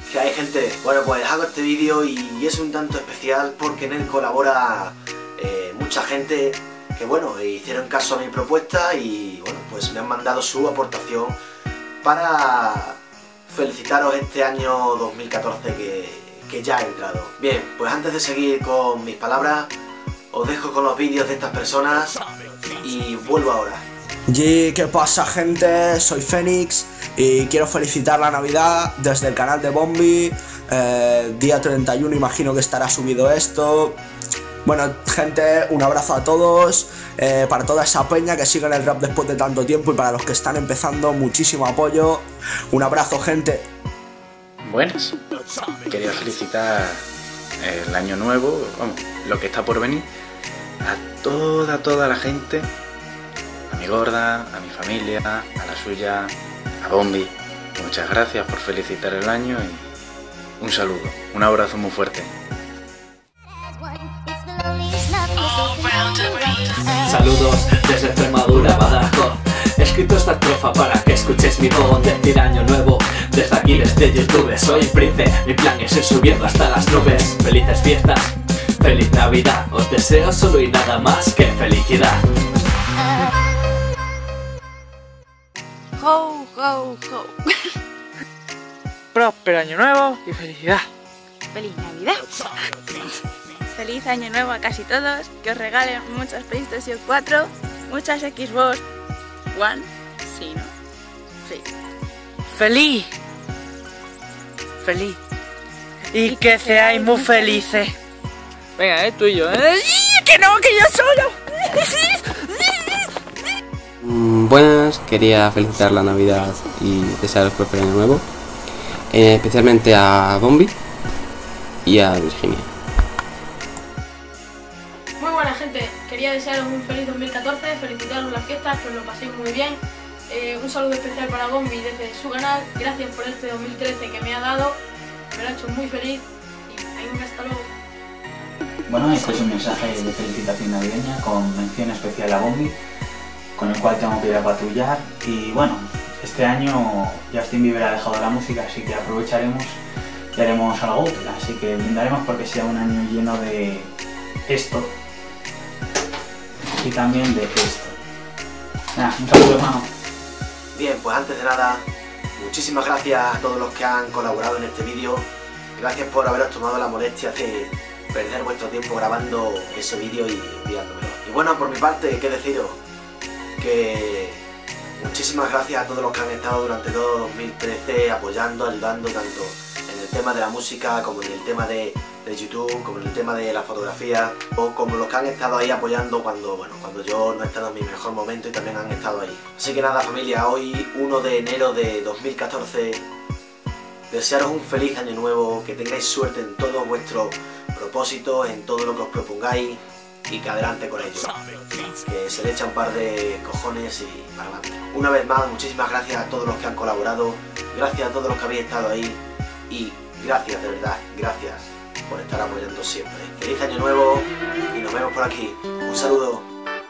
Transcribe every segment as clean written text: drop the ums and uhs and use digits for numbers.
Que hay gente. Bueno, pues hago este vídeo y es un tanto especial porque en él colabora mucha gente que, bueno, hicieron caso a mi propuesta y, bueno, pues me han mandado su aportación para felicitaros este año 2014 que ya ha entrado. Bien, pues antes de seguir con mis palabras, os dejo con los vídeos de estas personas y vuelvo ahora. Y ¿qué pasa, gente? Soy Fénix y quiero felicitar la Navidad desde el canal de Bombi. Día 31 imagino que estará subido esto. Bueno, gente, un abrazo a todos, para toda esa peña que sigue en el rap después de tanto tiempo y para los que están empezando, muchísimo apoyo. Un abrazo, gente. Buenas, quería felicitar el año nuevo, vamos, lo que está por venir, a toda la gente, a mi gorda, a mi familia, a la suya, a Bombi. Muchas gracias por felicitar el año y un saludo, un abrazo muy fuerte. Saludos desde Extremadura, Badajoz. He escrito esta estrofa para que escuches mi voz. Decir año nuevo desde aquí, desde YouTube. Soy Prince, mi plan es ir subiendo hasta las nubes. Felices fiestas, feliz Navidad. Os deseo solo y nada más que felicidad. Ho, ho, ho. Próspero año nuevo y felicidad. Feliz Navidad. Feliz año nuevo a casi todos. Que os regalen muchas PlayStation 4, muchas Xbox One. Sí, ¿no? Sí. ¡Feliz! ¡Feliz! Y que seáis muy felices. Venga, tú y yo, ¿eh? ¡Que no, que yo solo! Buenas, quería felicitar la Navidad y desearos próspero año nuevo, especialmente a Bombi y a Virginia. Muy buena, gente, quería desearos un feliz 2014, felicitaros las fiestas, que os lo paséis muy bien. Un saludo especial para Bombi desde su canal. Gracias por este 2013 que me ha dado, me lo ha hecho muy feliz y hasta luego. Bueno, este es un mensaje de felicitación navideña con mención especial a Bombi, con el cual tengo que ir a patrullar. Y bueno, este año Justin Bieber ha dejado la música, así que aprovecharemos y haremos algo útil. Así que brindaremos porque sea un año lleno de esto y también de esto. Nada, un saludo, hermano. Bien, pues antes de nada, muchísimas gracias a todos los que han colaborado en este vídeo. Gracias por haberos tomado la molestia de perder vuestro tiempo grabando ese vídeo y enviándomelo. Y bueno, por mi parte, ¿qué deciros? Que muchísimas gracias a todos los que han estado durante todo 2013 apoyando, ayudando tanto en el tema de la música como en el tema de YouTube, como en el tema de la fotografía, o como los que han estado ahí apoyando cuando yo no he estado en mi mejor momento y también han estado ahí. Así que nada, familia, hoy 1 de enero de 2014, desearos un feliz año nuevo, que tengáis suerte en todos vuestros propósitos, en todo lo que os propongáis y que adelante con ello, que se le echa un par de cojones y para adelante. Una vez más, muchísimas gracias a todos los que han colaborado, gracias a todos los que habéis estado ahí y gracias, de verdad, gracias por estar apoyando siempre. Feliz año nuevo y nos vemos por aquí. Un saludo.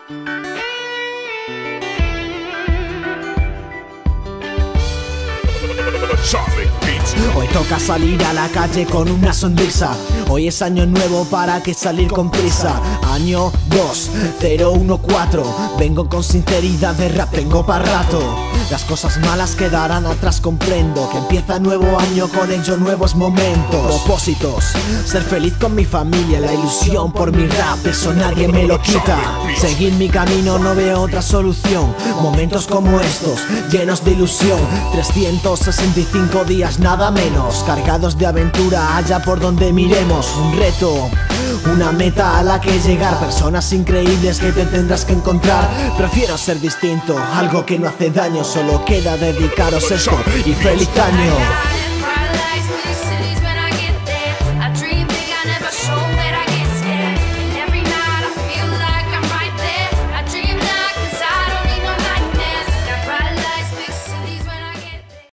Hoy toca salir a la calle con una sonrisa. Hoy es año nuevo, para que salir con prisa. Año 2014. Vengo con sinceridad, de rap tengo para rato. Las cosas malas quedarán atrás, comprendo que empieza nuevo año, con ello nuevos momentos. Propósitos, ser feliz con mi familia, la ilusión por mi rap, eso nadie me lo quita. Seguir mi camino, no veo otra solución. Momentos como estos, llenos de ilusión. 365 días, nada menos, cargados de aventura, allá por donde miremos. Un reto, una meta a la que llegar, personas increíbles que te tendrás que encontrar. Prefiero ser distinto, algo que no hace daño, solo queda dedicaros esto y feliz año.